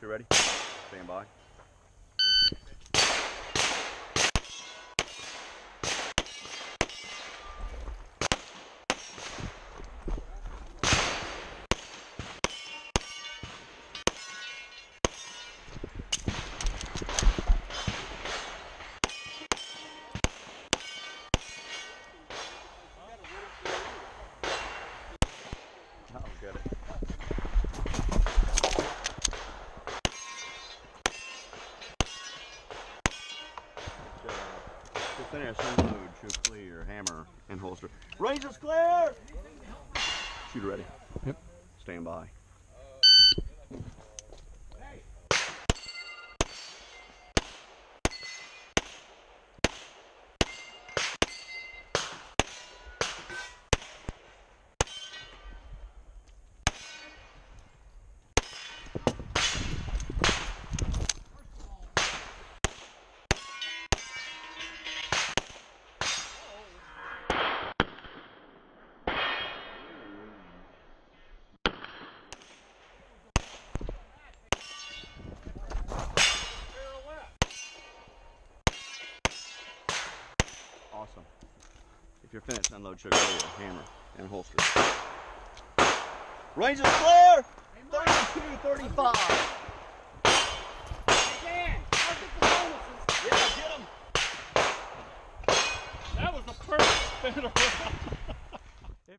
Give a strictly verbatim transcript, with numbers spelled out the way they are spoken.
holster ready. Stand by. Oh, get it. Good finish, unload, shoot clear, hammer, and holster. Ranger's clear! Shooter ready. Yep. Stand by. Awesome. If you're finished, unload sugar clear, hammer, and holster. Range is clear! thirty-two thirty-five. Dan, I'll get the bonuses. Yeah, get them. That was the perfect spin around.